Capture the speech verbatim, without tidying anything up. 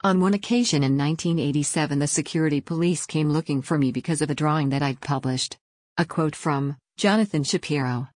On one occasion in nineteen eighty-seven, the security police came looking for me because of a drawing that I'd published. A quote from Jonathan Shapiro.